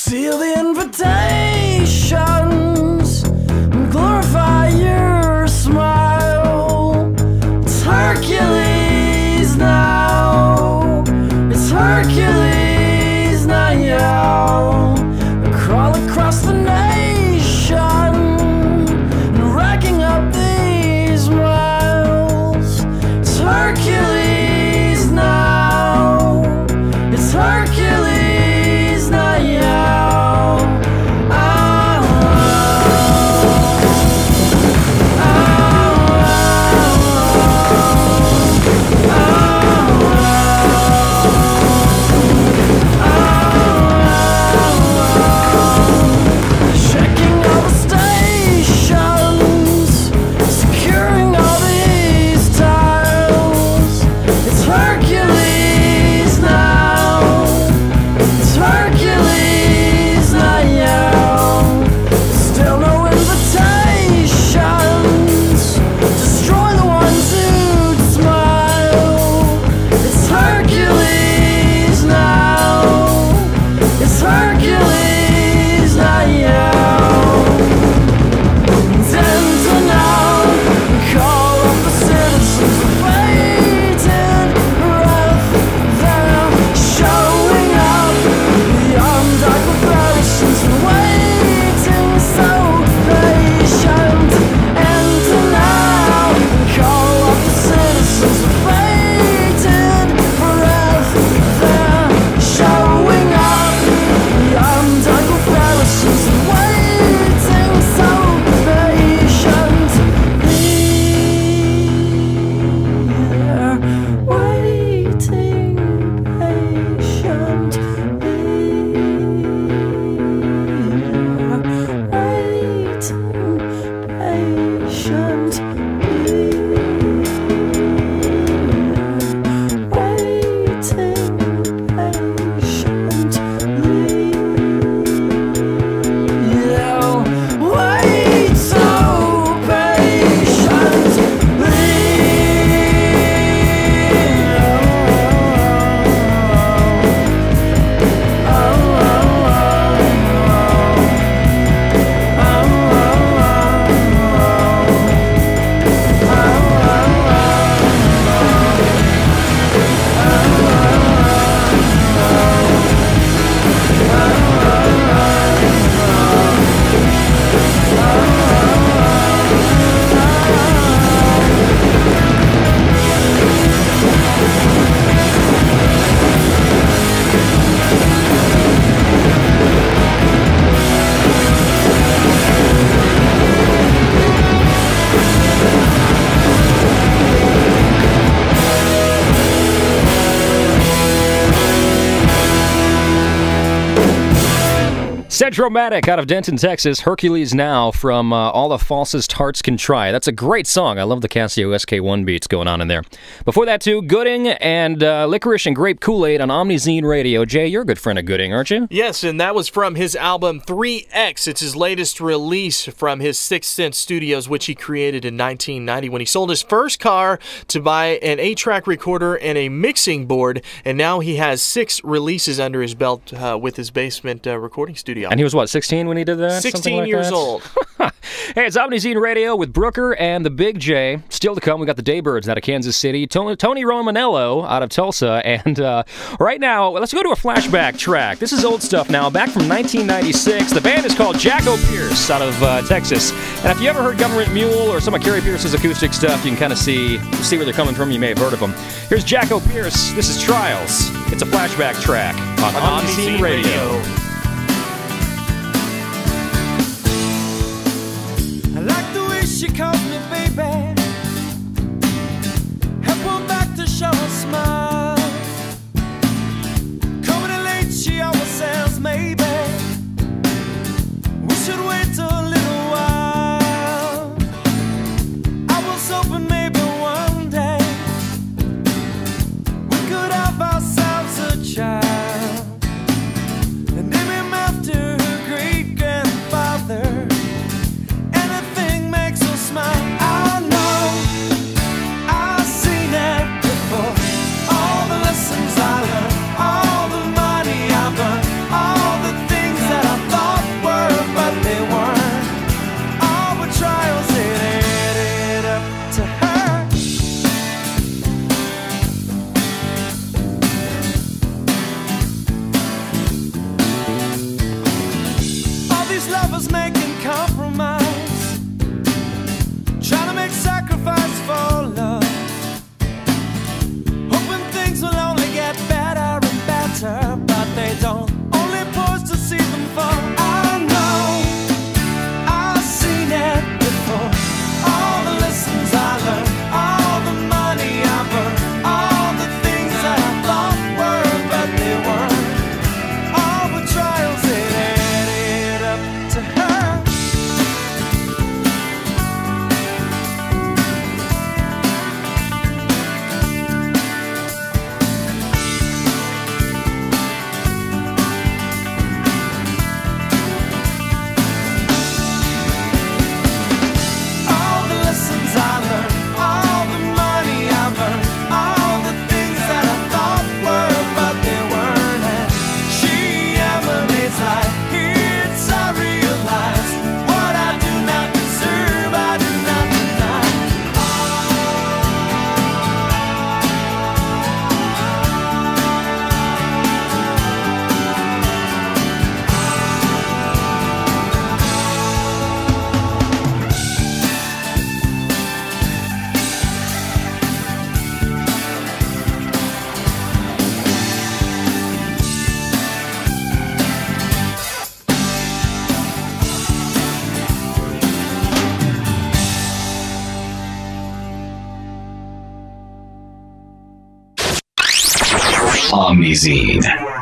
Seal the invitations, glorify your smile. It's Hercules now. It's Hercules now. Crawl across the nation and racking up these miles. It's Hercules now. It's Hercules now. Centro-Matic out of Denton, Texas. Hercules Now from All the Falsest Hearts Can Try. That's a great song. I love the Casio SK1 beats going on in there. Before that, too, Gooding and Licorice and Grape Kool-Aid on Omnizine Radio. Jay, you're a good friend of Gooding, aren't you? Yes, and that was from his album 3X. It's his latest release from his Sixth Sense Studios, which he created in 1990 when he sold his first car to buy an 8-track recorder and a mixing board, and now he has 6 releases under his belt with his basement recording studio. And he was, what, 16 when he did that? 16 years old. Hey, it's Omnizine Radio with Brooker and the Big J. Still to come, we got the Daybirds out of Kansas City, Tony Romanello out of Tulsa, and right now, let's go to a flashback track. This is old stuff now, back from 1996. The band is called Jackopierce out of Texas. And if you ever heard Government Mule or some of Carrie Pierce's acoustic stuff, you can kind of see where they're coming from. You may have heard of them. Here's Jackopierce. This is Trials. It's a flashback track on Omnizine Radio. She calls me baby, help her back to show her smile. Coming in late, she always says maybe we should wait till a little while. I was hoping maybe one day we could have ourselves a child and name him after her great grandfather. Smile. Omnizine.